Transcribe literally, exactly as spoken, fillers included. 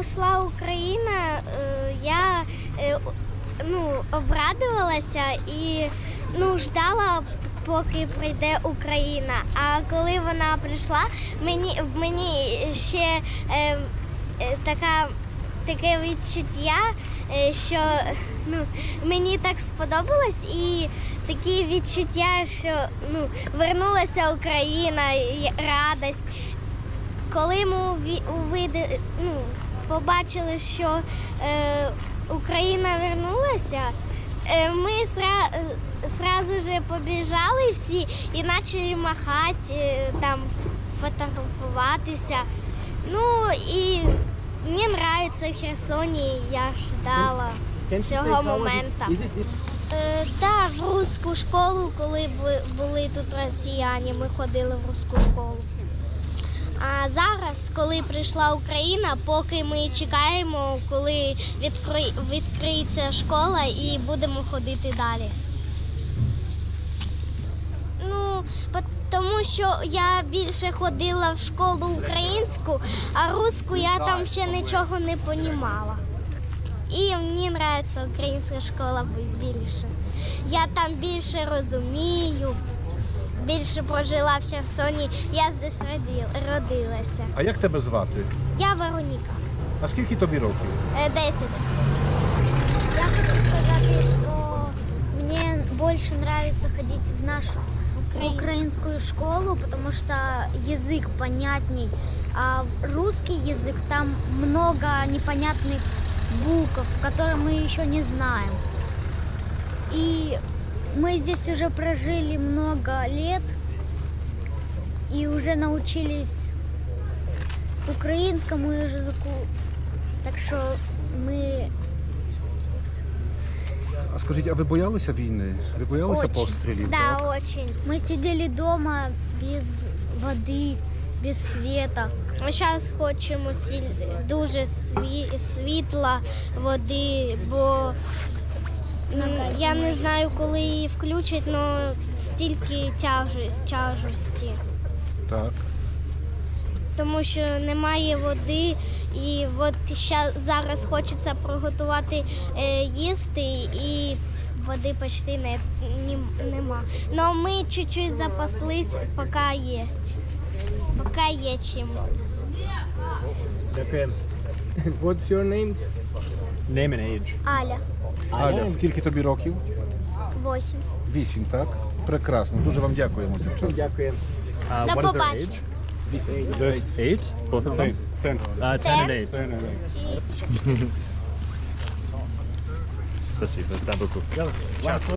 ушла Україна, я ну, обрадувалася і ну, ждала, поки прийде Україна. А коли вона прийшла, мені, мені ще е, така, таке відчуття, що ну, мені так сподобалось, і такі відчуття, що ну, вернулася Україна, радість. Коли ми увидели, ну, побачили, що е, Україна вернулася, е, ми сра, сразу же побіжали всі і почали махати, е, там, фотографуватися. Ну і мені подобається в Херсоні, я ждала цього моменту. Так, да, в русську школу, коли були тут росіяни, ми ходили в русську школу. А зараз, коли прийшла Україна, поки ми чекаємо, коли відкри... відкриється школа і будемо ходити далі. Ну, тому що я більше ходила в школу українську, а русську я там ще нічого не розуміла. І мені подобається українська школа більше. Я там більше розумію, більше прожила в Херсоні, я здесь родилася. А як тебе звати? Я Вероніка. А скільки тобі років? Десять. Я хочу сказати, що мені більше подобається ходити в нашу українську школу, тому що язик понятней, а русский язык там много непонятных букв, которые мы еще не знаем. И мы здесь уже прожили много лет и уже научились украинскому языку, так что мы... А скажіть, а ви боялися війни? Ви боялися Очень. пострілів? Да, так? очень. Мы сидели дома без воды, без света. Ми зараз хочемо дуже світла, води, бо я не знаю, коли її включать, але стільки тяжкості. Так. Тому що немає води, і от зараз хочеться приготувати їсти, і води почти не, нема. Але ми чуть-чуть запаслись, поки є. Поки є чим. Дякую. What's your name? Name and age. Аля. Аля, скільки тобі років? Восім. Вісім, так? Прекрасно. Дуже вам дякуємо, дівчата. Дякую. Uh, До what is their побачення. age? There's eight? Both of them? Ten. Uh, ten and eight. Ten and eight. Спасибо. Да, beaucoup.